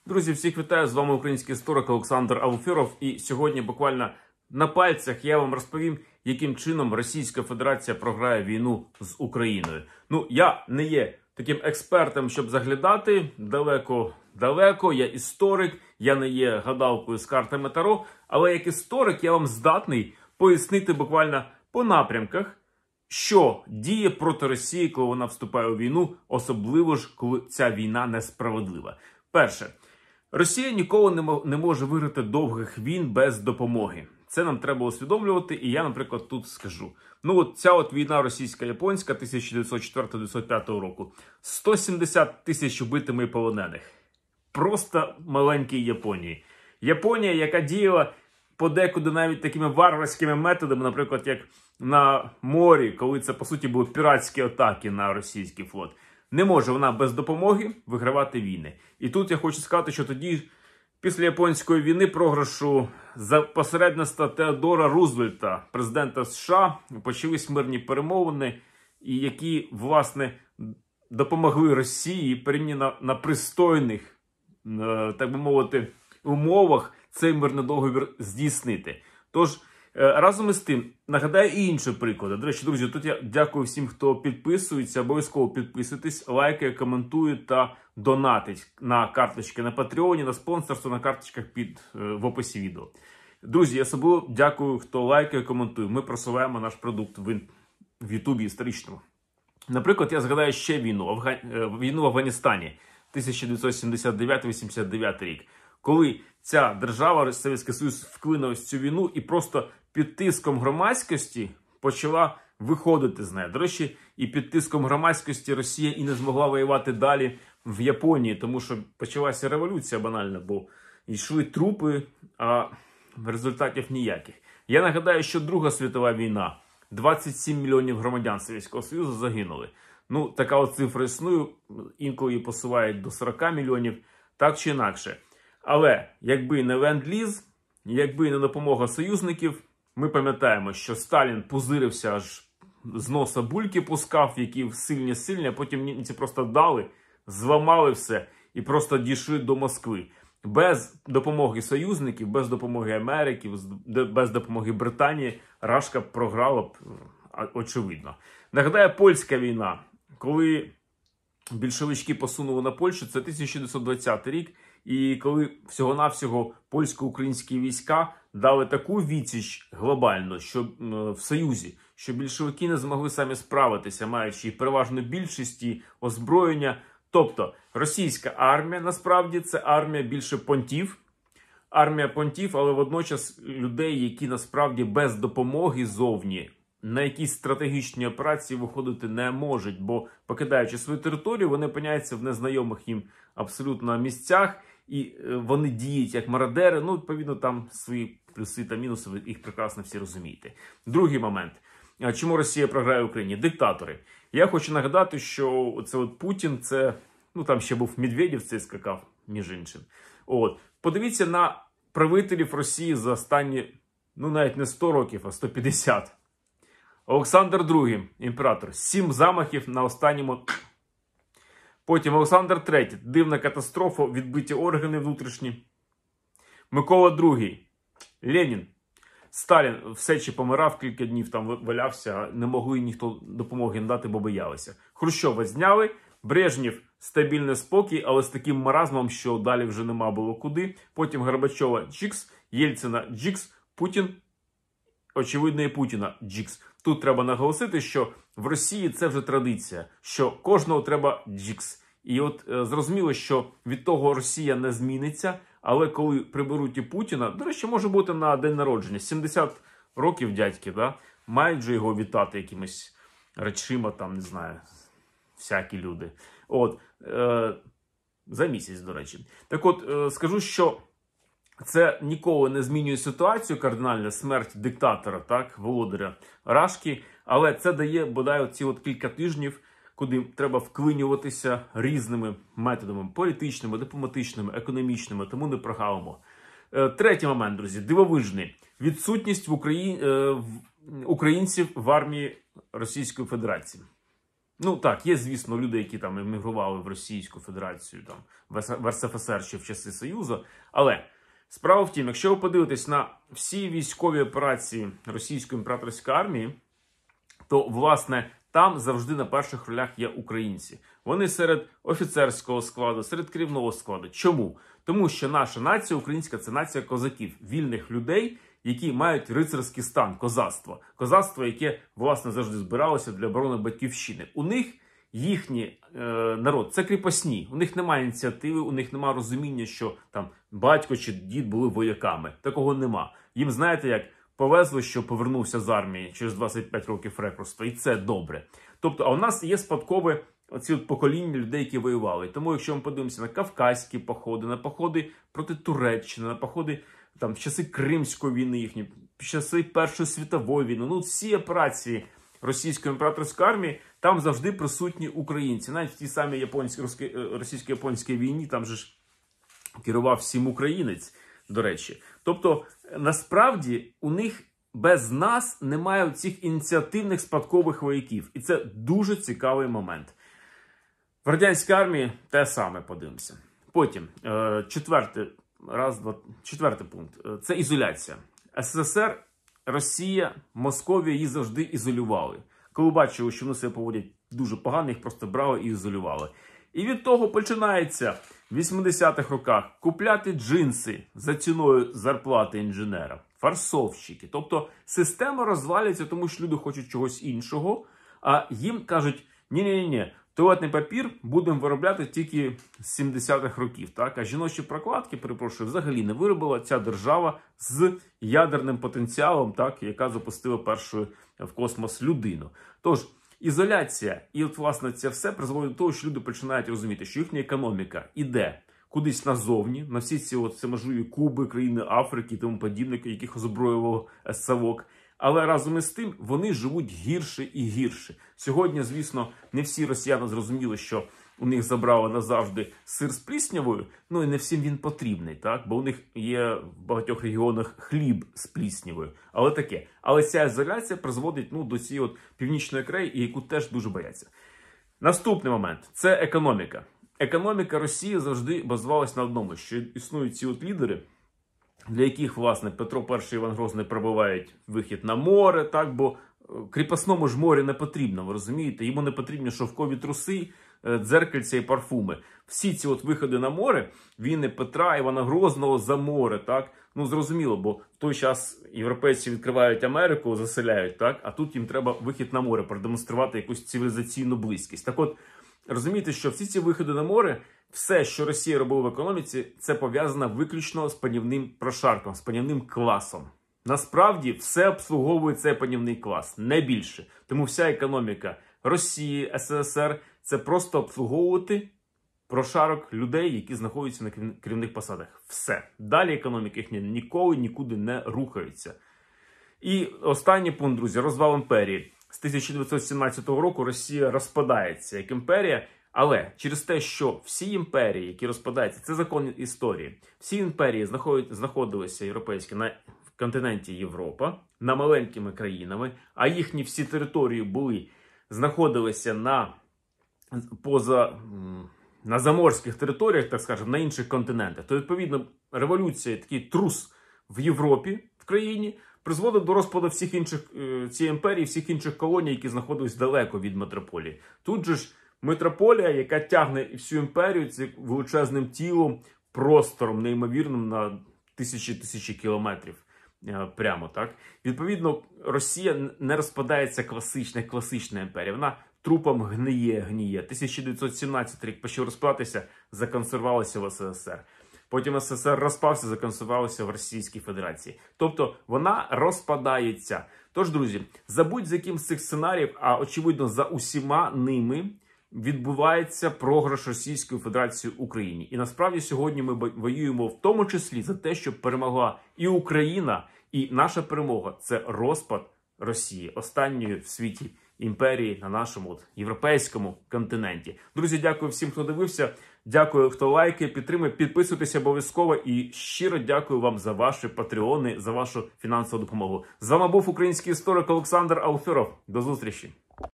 Друзі, всіх вітаю! З вами український історик Олександр Алферов. І сьогодні буквально на пальцях я вам розповім, яким чином Російська Федерація програє війну з Україною. Я не є таким експертом, щоб заглядати далеко. Я історик, я не є гадалкою з картами Таро. Але як історик я вам здатний пояснити буквально по напрямках, що діє проти Росії, коли вона вступає у війну, особливо ж, коли ця війна несправедлива. Перше. Росія ніколи не може виграти довгих війн без допомоги. Це нам треба усвідомлювати, і я, наприклад, тут скажу. Ця війна російсько-японська 1904-1905 року. 170 тисяч убитими і полонених. Просто маленькій Японії. Японія, яка діяла подекуди навіть такими варварськими методами, наприклад, як на морі, коли це, по суті, були піратські атаки на російський флот. Не може вона без допомоги вигравати війни. І тут я хочу сказати, що тоді, після Японської війни, програшу за посередництва Теодора Рузвельта, президента США, почались мирні перемовини, і які, власне, допомогли Росії порівняно на пристойних, так би мовити, умовах цей мирний договір здійснити. Тож, разом із тим, нагадаю і інші приклади. До речі, друзі, тут я дякую всім, хто підписується. Обов'язково підписуйтесь, лайкає, коментує та донатить на карточки на Патреоні, на спонсорство, на карточках в описі відео. Друзі, особливо дякую, хто лайкає, коментує. Ми просуваємо наш продукт в Ютубі історичному. Наприклад, я згадаю ще війну в Афганістані 1979-89 рік. Коли ця держава, Совєтський Союз, вклинув цю війну і просто під тиском громадськості почала виходити з неї. До речі, і під тиском громадськості Росія і не змогла воювати далі в Японії, тому що почалася революція банальна, бо йшли трупи, а результатів ніяких. Я нагадаю, що Друга світова війна, 27 мільйонів громадян Совєтського Союзу загинули. Така цифра існує, інколи її посувають до 40 мільйонів, так чи інакше. Але якби не ленд-ліз, якби не допомога союзників, ми пам'ятаємо, що Сталін пузирився, аж з носа бульки пускав, які сильні, а потім німці просто дали, зламали все і просто дійшли до Москви. Без допомоги союзників, без допомоги Америки, без допомоги Британії Рашка програла б, очевидно. Нагадаю, польська війна, коли більшовички посунули на Польщу, це 1920 рік, і коли всього-навсього польсько-українські війська дали таку відсіч глобально, що в Союзі, що більшовики не змогли самі справитися, маючи переважну більшість і озброєння. Тобто, російська армія, насправді, це армія більше понтів. Армія понтів, але водночас людей, які насправді без допомоги зовні на якісь стратегічні операції виходити не можуть, бо покидаючи свою територію, вони опиняються в незнайомих їм абсолютно місцях, і вони діють як мародери. Відповідно, там свої плюси та мінуси, ви їх прекрасно всі розумієте. Другий момент. Чому Росія програє Україні? Диктатори. Я хочу нагадати, що це Путін, це, там ще був Медведєв, цей скакав, між іншим. Подивіться на правителів Росії за останні, навіть не 100 років, а 150. Олександр II, імператор, 7 замахів на останньому. Потім Олександр III, дивна катастрофа, відбиті органи внутрішні. Микола II, Ленін, Сталін в Сечі помирав, кілька днів там валявся, не могли ніхто допомоги надати, бо боялися. Хрущова зняли, Брежнєв стабільний спокій, але з таким маразмом, що далі вже нема було куди. Потім Горбачова джикс, Єльцина джикс, Путін, очевидно, і Путіна джикс. Тут треба наголосити, що в Росії це вже традиція, що кожного треба джикс. І зрозуміло, що від того Росія не зміниться, але коли приберуть і Путіна, до речі, може бути на день народження, 70 років дядьки, мають же його вітати якимись речима, не знаю, всякі люди. За місяць, до речі. Так скажу, що це ніколи не змінює ситуацію, кардинальна смерть диктатора, володаря Рашки, але це дає, бодай, кілька тижнів, куди треба вклинюватися різними методами, політичними, дипломатичними, економічними, тому не прогавимо. Третій момент, друзі, дивовижний. Відсутність українців в армії Російської Федерації. Ну так, є, звісно, люди, які там емігрували в Російську Федерацію, там, в РСФСР ще в часи Союзу. Але справа в тім, якщо ви подивитесь на всі військові операції Російської імператорської армії, то, власне, там завжди на перших ролях є українці. Вони серед офіцерського складу, серед керівного складу. Чому? Тому що наша нація українська – це нація козаків, вільних людей, які мають рицарський стан, козацтво. Козацтво, яке, власне, завжди збиралося для оборони батьківщини. У них їхній народ – це кріпосні. У них немає ініціативи, у них немає розуміння, що там батько чи дід були вояками. Такого нема. Їм, знаєте, як повезло, що повернувся з армії через 25 років рекрутства, і це добре. Тобто, а у нас є спадкове оці от покоління людей, які воювали. Тому, якщо ми подивимося на кавказькі походи, на походи проти Туреччини, на походи там в часи Кримської війни їхні, в часи Першої світової війни, ну всі операції Російської імператорської армії, там завжди присутні українці. Навіть в тій самій російсько-японській війні там же ж керував всім українець, до речі. Тобто, насправді, у них без нас немає цих ініціативних спадкових вояків. І це дуже цікавий момент. В радянській армії те саме, подивимося. Потім, четвертий пункт. Це ізоляція. СССР, Росія, Московія її завжди ізолювали. Коли бачили, що вони себе поводять дуже погано, їх просто брали і ізолювали. І від того починається в 80-х роках купляти джинси за ціною зарплати інженера, фарсовщики. Тобто система розвалюється, тому що люди хочуть чогось іншого, а їм кажуть, ні-ні-ні, туалетний папір будемо виробляти тільки з 70-х років. Так? А жіночі прокладки, перепрошую, взагалі не виробила ця держава з ядерним потенціалом, так, яка запустила першу в космос людину. Тож, ізоляція і, от, власне, це все призводить до того, що люди починають розуміти, що їхня економіка іде кудись назовні, на всі ці можливі Куби, країни Африки і тому подібне, яких озброював Савок. Але разом із тим вони живуть гірше і гірше. Сьогодні, звісно, не всі росіяни зрозуміли, що у них забрали назавжди сир з пліснявою, ну і не всім він потрібний, так? Бо у них є в багатьох регіонах хліб з пліснявою. Але таке. Але ця ізоляція призводить до цієї північної Кореї, яку теж дуже бояться. Наступний момент – це економіка. Економіка Росії завжди базувалась на одному, що існують ці лідери, для яких, власне, Петро І і Іван Грозний пробивають вихід на море, так, бо кріпосному ж морі не потрібно, ви розумієте? Йому не потрібні шовкові труси, дзеркальця і парфуми. Всі ці виходи на море, війни Петра, Івана Грозного за море, так? Ну, зрозуміло, бо в той час європейці відкривають Америку, заселяють, так? А тут їм треба вихід на море, продемонструвати якусь цивілізаційну близькість. Так от, розумієте, що всі ці виходи на море, все, що Росія робила в економіці, це пов'язано виключно з панівним прошарком, з панівним класом. Насправді, все обслуговує цей панівний клас, не більше. Тому вся економіка Росії, СРСР – це просто обслуговувати прошарок людей, які знаходяться на керівних посадах. Все. Далі економіка їхня ніколи нікуди не рухається. І останній пункт, друзі, розвал імперії. З 1917 року Росія розпадається як імперія, але через те, що всі імперії, які розпадаються, це закон історії. Всі імперії знаходилися європейські на континенті Європа, на маленькими країнами, а їхні всі території знаходилися на заморських територіях, так скажемо, на інших континентах. То, відповідно, революція, такий трус в Європі, в країні, призводить до розпаду всіх інших цієї імперії, всіх інших колоній, які знаходились далеко від метрополії. Тут же ж метрополія, яка тягне всю імперію цим величезним тілом, простором неймовірним на тисячі кілометрів. Прямо, так? Відповідно, Росія не розпадається класична імперія. Вона трупом гниє. 1917 рік почав розпадатися, законсервувалася в СССР. Потім СССР розпався, законсервувалася в Російській Федерації. Тобто, вона розпадається. Тож, друзі, забудь за яким з цих сценаріїв, а очевидно за усіма ними, відбувається програш Російської Федерації Україні. І насправді сьогодні ми воюємо в тому числі за те, щоб перемогла і Україна, і наша перемога – це розпад Росії, останньої в світі імперії на нашому європейському континенті. Друзі, дякую всім, хто дивився. Дякую, хто лайки, підтримує, підписуйтесь обов'язково. І щиро дякую вам за ваші патреони, за вашу фінансову допомогу. З вами був український історик Олександр Алферов. До зустрічі!